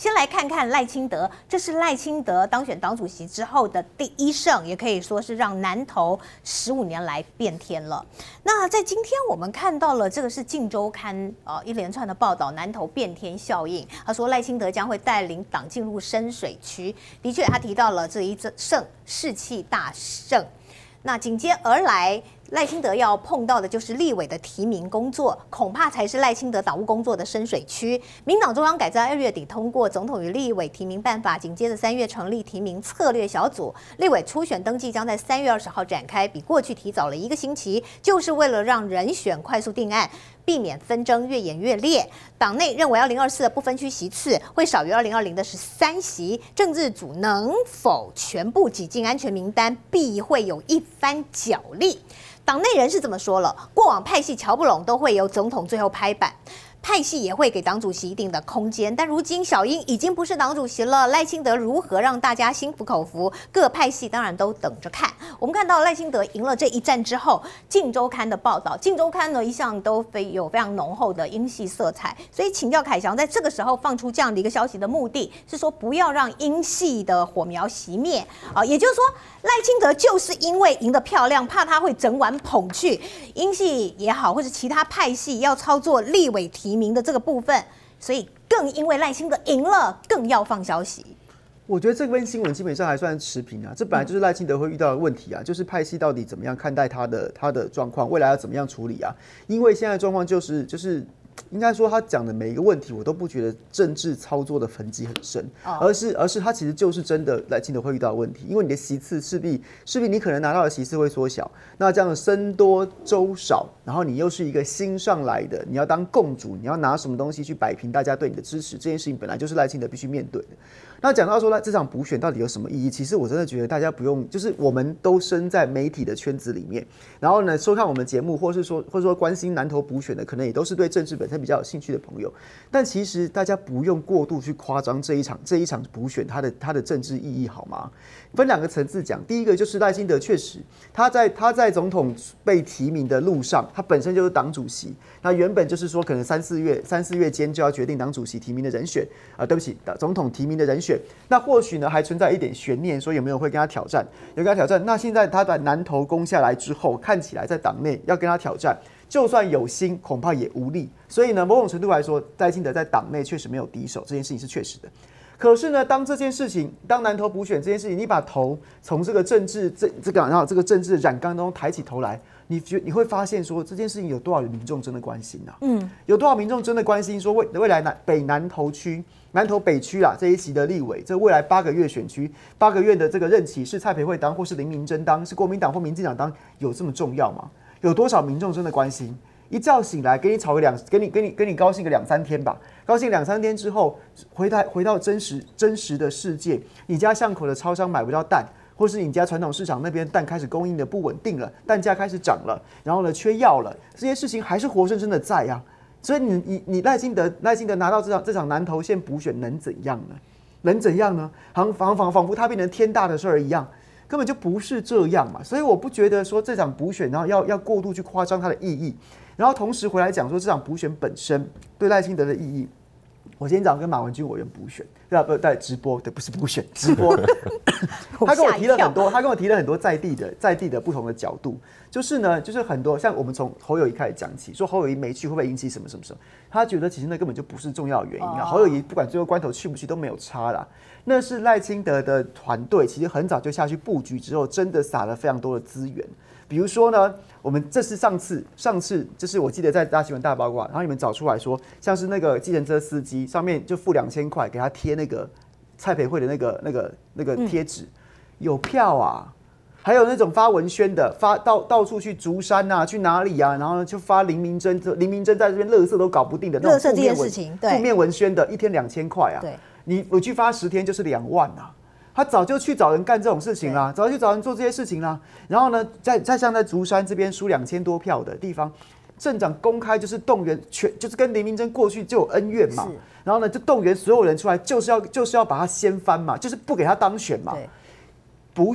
先来看看赖清德，这是赖清德当选党主席之后的第一胜，也可以说是让南投15年来变天了。那在今天我们看到了这个是《镜周刊》一连串的报道，南投变天效应。他说赖清德将会带领党进入深水区，的确他提到了这一胜士气大胜。那紧接而来，赖清德要碰到的就是立委的提名工作，恐怕才是赖清德党务工作的深水区。民党中央改在2月底通过总统与立委提名办法，紧接着3月成立提名策略小组，立委初选登记将在3月20号展开，比过去提早了1个星期，就是为了让人选快速定案，避免纷争越演越烈。党内认为2024的不分区席次会少于2020的13席，政治组能否全部挤进安全名单，必会有一番角力。党内人士这么说了，过往派系瞧不拢都会由总统最后拍板，派系也会给党主席一定的空间，但如今小英已经不是党主席了，赖清德如何让大家心服口服？各派系当然都等着看。我们看到赖清德赢了这一战之后，《镜周刊》的报道，《镜周刊》呢一向都有非常浓厚的英系色彩，所以请教凯翔，在这个时候放出这样的一个消息的目的是说，不要让英系的火苗熄灭啊，也就是说，赖清德就是因为赢得漂亮，怕他会整碗捧去，英系也好，或者其他派系要操作立委提名的这个部分，所以更因为赖清德赢了，更要放消息。 我觉得这篇新闻基本上还算持平啊，这本来就是赖清德会遇到的问题啊，就是派系到底怎么样看待他的状况，未来要怎么样处理啊？因为现在状况就是应该说他讲的每一个问题，我都不觉得政治操作的痕迹很深，而是他其实就是真的赖清德会遇到的问题，因为你的席次势必你可能拿到的席次会缩小，那这样僧多粥少，然后你又是一个新上来的，你要当共主，你要拿什么东西去摆平大家对你的支持，这件事情本来就是赖清德必须面对的。那讲到说这场补选到底有什么意义，其实我真的觉得大家不用，就是我们都身在媒体的圈子里面，然后呢收看我们节目，或者说关心南投补选的，可能也都是对政治本身比较有兴趣的朋友。但其实大家不用过度去夸张这一场补选它的政治意义，好吗？分两个层次讲，第一个就是赖清德确实他在总统被提名的路上，他本身就是党主席，那原本就是说可能3、4月间就要决定党主席提名的人选对不起，总统提名的人选。那或许呢还存在一点悬念，说有没有会跟他挑战，有跟他挑战。那现在他把南投攻下来之后，看起来在党内要跟他挑战，就算有心，恐怕也无力。所以呢，某种程度来说，赖清德在党内确实没有敌手，这件事情是确实的。可是呢，当南投补选这件事情，你把头从这个政治然后这个政治的染缸中抬起头来，你会发现说这件事情有多少民众真的关心啊？有多少民众真的关心说未来北南投北区这一席的立委，这未来8个月选区8个月的这个任期是蔡培慧当或是林明溱当，是国民党或民进党当，有这么重要吗？有多少民众真的关心？一觉醒来，给你吵给你高兴个2-3天吧，高兴2-3天之后，回到真实的世界，你家巷口的超商买不到蛋，或是你家传统市场那边蛋开始供应的不稳定了，蛋价开始涨了，然后呢缺药了，这些事情还是活生生的在啊。所以你赖清德拿到这场南投县补选能怎样呢？能怎样呢？仿佛它变成天大的事儿一样。根本就不是这样嘛，所以我不觉得说这场补选，然后要过度去夸张它的意义，然后同时回来讲说这场补选本身对赖清德的意义。我今天早上跟马文君委员补选，在直播，对，不是补选，直播。他跟我提了很多在地的不同的角度，就是很多像我们从侯友宜开始讲起，说侯友宜没去会不会引起什么，他觉得其实那根本就不是重要的原因啊。侯友宜不管最后关头去不去都没有差啦，那是赖清德的团队其实很早就下去布局之后，真的撒了非常多的资源。比如说呢，我们这是上次就是我记得在大新闻大八卦，然后你们找出来说，像是那个计程车司机上面就付2000块给他贴那个蔡培慧的那个贴纸，有票啊。还有那种发文宣的，发到处去竹山啊，去哪里啊，然后就发林明溱在这边垃圾都搞不定的那种负面文宣的，1天2000块啊。我去发10天就是2万啊。他早就去找人干这种事情啦，早就去找人做这些事情啦。然后呢，再像在竹山这边输2000多票的地方，镇长公开就是动员就是跟林明溱过去就有恩怨嘛。然后呢，就动员所有人出来，就是要把他掀翻嘛，就是不给他当选嘛。补选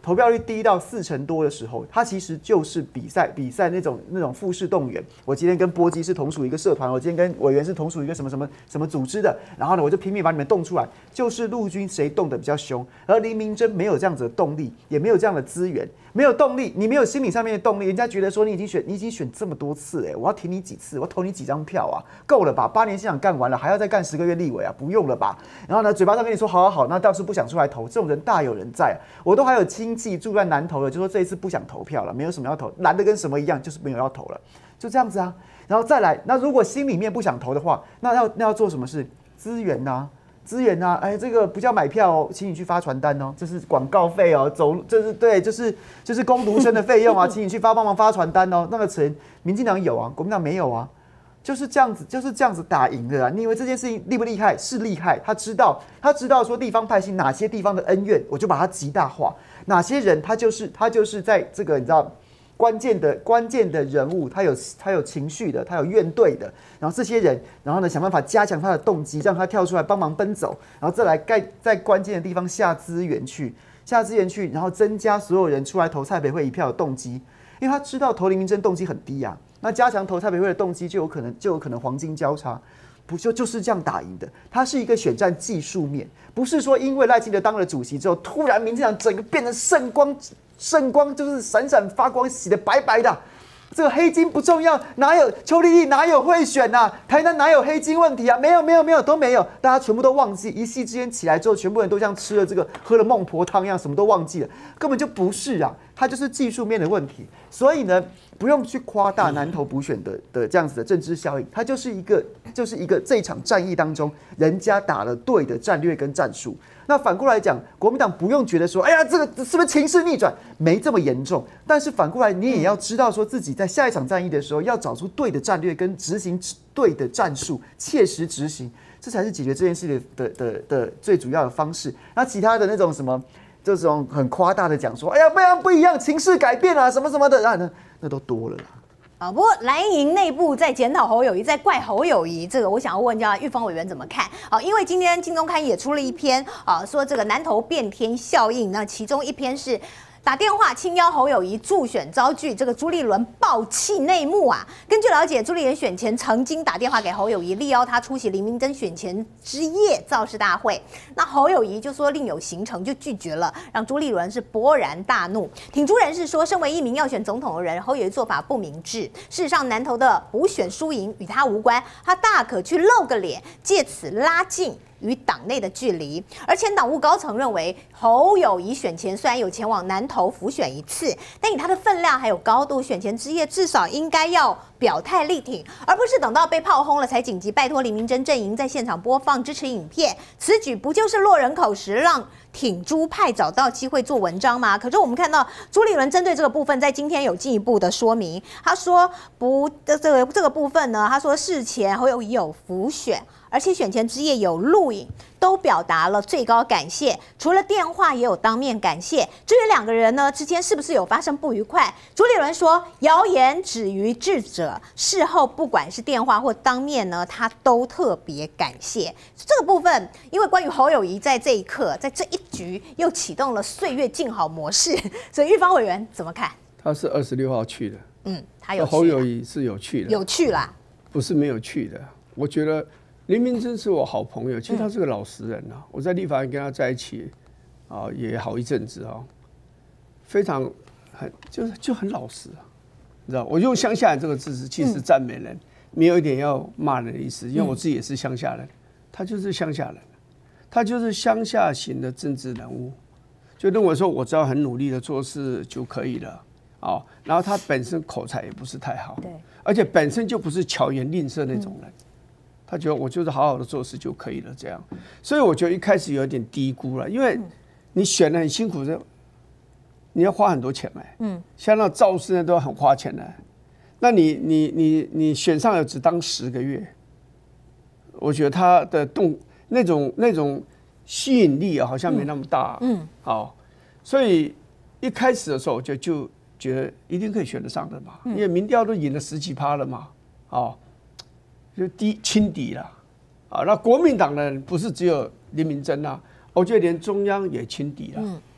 投票率低到40%多的时候，它其实就是比赛那种复式动员。我今天跟波基是同属一个社团，我今天跟委员是同属一个什么组织的，然后呢，我就拼命把你们动出来，就是陆军谁动得比较凶。而林明溱没有这样子的动力，也没有这样的资源，没有动力，你没有心理上面的动力，人家觉得说你已经选这么多次，我要挺你几次，我要投你几张票啊，够了吧？8年县长干完了，还要再干10个月立委啊，不用了吧？然后呢，嘴巴上跟你说好，那倒是不想出来投，这种人大有人在。我都还有亲戚住在南投的，就说这一次不想投票了，没有什么要投，蓝的跟什么一样，就是没有要投了，就这样子啊。然后再来，那如果心里面不想投的话，那要做什么事？资源啊，哎，这个不叫买票哦，请你去发传单哦，这是广告费哦，这是对，就是工读生的费用啊，请你去帮忙发传单哦。那个钱，民进党有啊，国民党没有啊。就是这样子打赢的啦。你以为这件事情厉不厉害？是厉害。他知道说地方派系哪些地方的恩怨，我就把它极大化。哪些人他就是在这个你知道关键的人物，他有情绪的，他有怨怼的。然后这些人，然后呢想办法加强他的动机，让他跳出来帮忙奔走，然后再来在关键的地方下资源去，然后增加所有人出来投蔡培慧一票的动机。因为他知道投林明溱动机很低啊，那加强投蔡培慧的动机就有可能黄金交叉，不就是这样打赢的？它是一个选战技术面，不是说因为赖清德当了主席之后，突然民进党整个变成圣光就是闪闪发光，洗得白白的。这个黑金不重要，哪有邱丽丽哪有会选啊？台南哪有黑金问题啊？没有都没有，大家全部都忘记，一夕之间起来之后，全部人都像吃了喝了孟婆汤一样，什么都忘记了，根本就不是啊，它就是技术面的问题。所以呢，不用去夸大南投补选的这样子的政治效应，它就是一个这一场战役当中，人家打了对的战略跟战术。那反过来讲，国民党不用觉得说，哎呀，这个是不是情势逆转？没这么严重。但是反过来，你也要知道说自己在下一场战役的时候，要找出对的战略跟执行对的战术，切实执行，这才是解决这件事的最主要的方式。那其他的那种什么，这种很夸大的讲说，哎呀，不一样，情势改变了，什么什么的，那都多了啦。 不过蓝营内部在检讨侯友宜，在怪侯友宜，这个我想要问一下玉芳委员怎么看？因为今天《镜周刊》也出了一篇说这个南投变天效应，那其中一篇是打电话亲邀侯友宜助选遭拒，这个朱立伦爆气内幕啊！根据了解，朱立伦选前曾经打电话给侯友宜，力邀他出席林明溱选前之夜造势大会。那侯友宜就说另有行程，就拒绝了，让朱立伦是勃然大怒。挺朱人士说，身为一名要选总统的人，侯友宜做法不明智。事实上，南投的补选输赢与他无关，他大可去露个脸，借此拉近与党内的距离。而前党务高层认为，侯友宜选前虽然有前往南投辅选一次，但以他的分量还有高度，选前之夜至少应该要表态力挺，而不是等到被炮轰了才紧急拜托林明溱阵营在现场播放支持影片。此举不就是落人口实，让挺朱派找到机会做文章吗？可是我们看到朱立伦针对这个部分，在今天有进一步的说明。他说这个部分呢，他说事前侯友宜有辅选，而且选前之夜有录影，都表达了最高感谢。除了电话，也有当面感谢。至于两个人呢之间是不是有发生不愉快，朱立伦说谣言止于智者，事后不管是电话或当面呢，他都特别感谢。这个部分，因为关于侯友宜在这一刻，在这一局又启动了岁月静好模式，所以玉芳委员怎么看？ 他是26号去的， 他有去侯友宜是有去的， 有去啦， 不是没有去的。我觉得林明溱是我好朋友，其实他是个老实人啊。我在立法院跟他在一起也好一阵子非常就很老实啊，你知道？我用乡下人这个字其实赞美人，没有一点要骂人的意思，因为我自己也是乡下人，他就是乡下人，他就是乡下型的政治人物，就认为说我只要很努力的做事就可以了。然后他本身口才也不是太好，而且本身就不是巧言令色那种人，他觉得我就是好好的做事就可以了，这样，所以我觉得一开始有点低估了，因为你选得很辛苦的，你要花很多钱像那造势呢都要很花钱的，那你选上了只当10个月，我觉得他的那种吸引力好像没那么大，所以一开始的时候就觉得一定可以选得上的嘛，因为民调都赢了10几%了嘛，就轻敌了，那国民党呢不是只有林明溱我觉得连中央也轻敌了，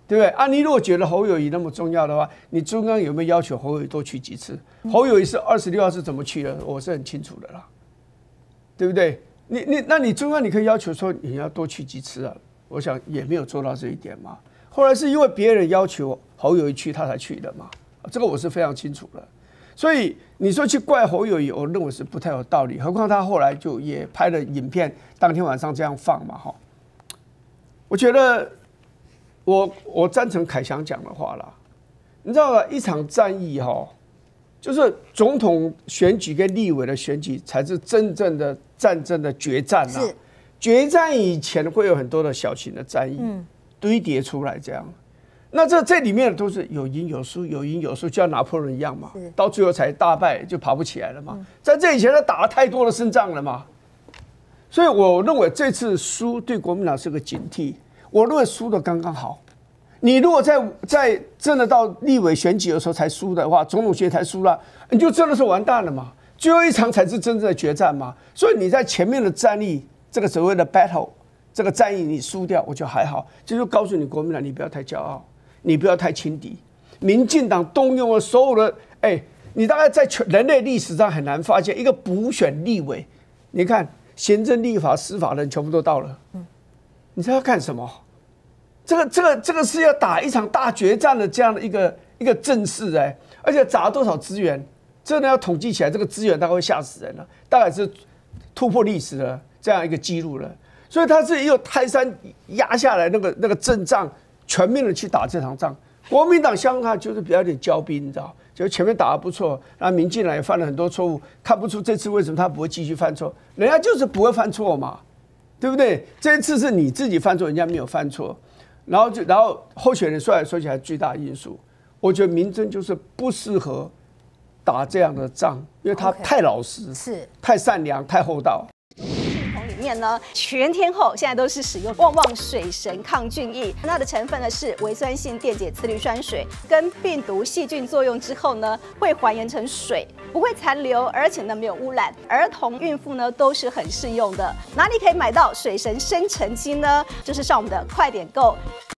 对不对啊？你如果觉得侯友宜那么重要的话，你中央有没有要求侯友宜多去几次？侯友宜是26号是怎么去的，我是很清楚的啦，对不对？那你中央你可以要求说你要多去几次啊？我想也没有做到这一点嘛。后来是因为别人要求侯友宜去，他才去的嘛，这个我是非常清楚的。所以你说去怪侯友宜，我认为是不太有道理。何况他后来就也拍了影片，当天晚上这样放嘛，哈。我觉得我赞成凯翔讲的话啦，你知道吗？一场战役哈，就是总统选举跟立委的选举才是真正的战争的决战啊。决战以前会有很多的小型的战役，堆叠出来这样。那这里面都是有赢有输，有赢有输，就像拿破仑一样嘛，到最后才大败就爬不起来了嘛。在这以前他打了太多的胜仗了嘛。所以我认为这次输对国民党是个警惕。我认为输的刚刚好。你如果在真的到立委选举的时候才输的话，总统选举才输了，你就真的是完蛋了嘛。最后一场才是真正的决战嘛。所以你在前面的战役，这个所谓的 battle， 这个战役你输掉，我觉得还好。这就告诉你国民党，你不要太骄傲，你不要太轻敌。民进党动用了所有的，你大概在人类历史上很难发现一个补选立委，你看。行政、立法、司法的人全部都到了，你知道要干什么？这个是要打一场大决战的这样的一个阵势而且砸多少资源，真的要统计起来，这个资源大概会吓死人了，大概是突破历史的这样一个记录了。所以他是用泰山压下来那个阵仗，全面的去打这场仗。国民党相反就是比较有点骄兵，你知道？就前面打得不错，然后民进党也犯了很多错误，看不出这次为什么他不会继续犯错，人家就是不会犯错嘛，对不对？这一次是你自己犯错，人家没有犯错，然后候选人说来说起来最大因素，我觉得民政就是不适合打这样的仗，因为他太老实， 是太善良，太厚道。 里面呢，全天候现在都是使用旺旺水神抗菌液，它的成分呢是微酸性电解次氯酸水，跟病毒细菌作用之后呢，会还原成水，不会残留，而且呢没有污染，儿童、孕妇呢都是很适用的。哪里可以买到水神生成机呢？就是上我们的快点购。